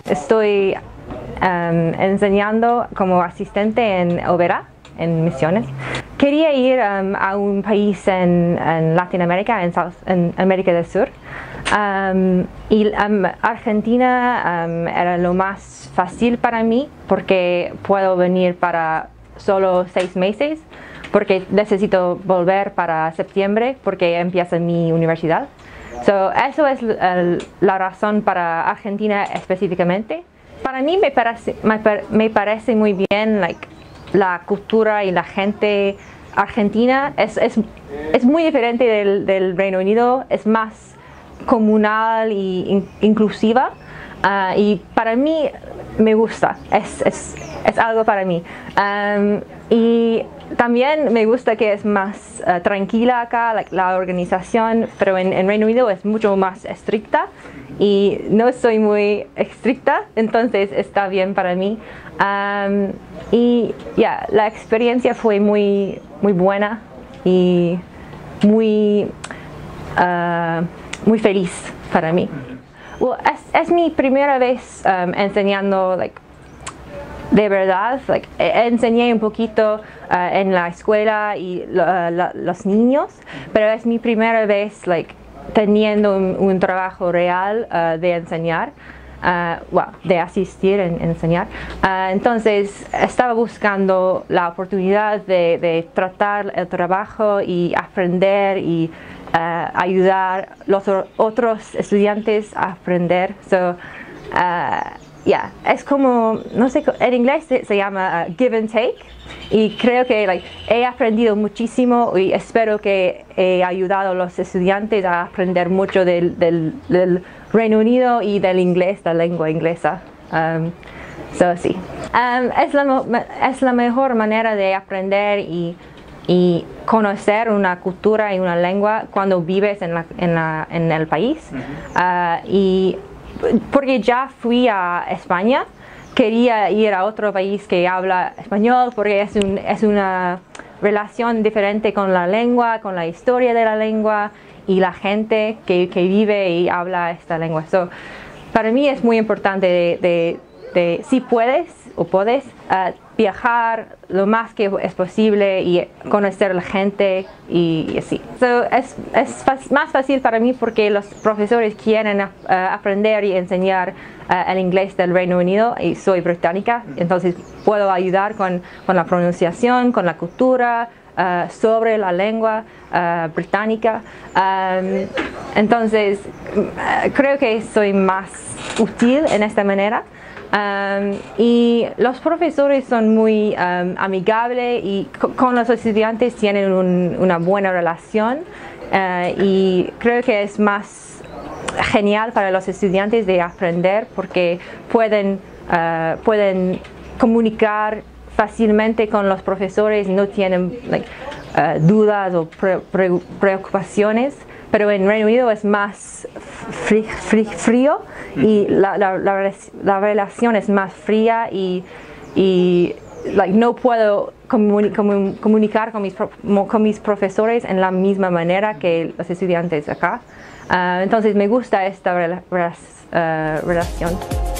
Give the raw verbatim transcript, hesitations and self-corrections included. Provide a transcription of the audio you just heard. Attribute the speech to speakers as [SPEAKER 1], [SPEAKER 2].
[SPEAKER 1] Estoy um, enseñando como asistente en Oberá, en Misiones. Quería ir um, a un país en, en Latinoamérica, en, South, en América del Sur. Um, y um, Argentina um, era lo más fácil para mí porque puedo venir para solo seis meses porque necesito volver para septiembre porque empieza mi universidad. So, eso es uh, la razón para Argentina específicamente. Para mí me parece, me, me parece muy bien like, la cultura y la gente argentina. Es, es, es muy diferente del, del Reino Unido, es más comunal y in, inclusiva uh, y para mí me gusta, es, es, es algo para mí. Um, y también me gusta que es más uh, tranquila acá, like, la organización, pero en, en Reino Unido es mucho más estricta y no soy muy estricta, entonces está bien para mí. Um, y ya, yeah, la experiencia fue muy, muy buena y muy, uh, muy feliz para mí. Well, es, es mi primera vez um, enseñando like, de verdad, like, enseñé un poquito uh, en la escuela y uh, la, los niños, pero es mi primera vez like, teniendo un, un trabajo real uh, de enseñar, uh, well, de asistir en, en enseñar. Uh, entonces estaba buscando la oportunidad de, de tratar el trabajo y aprender y uh, ayudar a los otros estudiantes a aprender. So, uh, Yeah, es como, no sé, en inglés se, se llama uh, give and take y creo que like, he aprendido muchísimo y espero que he ayudado a los estudiantes a aprender mucho del, del, del Reino Unido y del inglés, la lengua inglesa. Um, so, sí. Um, es, la, es la mejor manera de aprender y, y conocer una cultura y una lengua cuando vives en, la, en, la, en el país. Uh, y porque ya fui a España, quería ir a otro país que habla español porque es, un, es una relación diferente con la lengua, con la historia de la lengua y la gente que, que vive y habla esta lengua. So, para mí es muy importante de, de, de si puedes o puedes uh, viajar lo más que es posible y conocer a la gente y, y así. So, es es más fácil para mí porque los profesores quieren uh, aprender y enseñar uh, el inglés del Reino Unido y soy británica, entonces puedo ayudar con, con la pronunciación, con la cultura, uh, sobre la lengua uh, británica. Um, entonces uh, creo que soy más útil en esta manera. Um, y los profesores son muy um, amigables y con los estudiantes tienen un, una buena relación uh, y creo que es más genial para los estudiantes de aprender porque pueden, uh, pueden comunicar fácilmente con los profesores y no tienen like, uh, dudas o pre pre preocupaciones. Pero en Reino Unido es más frí, frí, frío y la, la, la, la relación es más fría y, y like, no puedo comuni comun comunicar con mis, con mis profesores en la misma manera que los estudiantes acá. Uh, entonces me gusta esta rela uh, relación.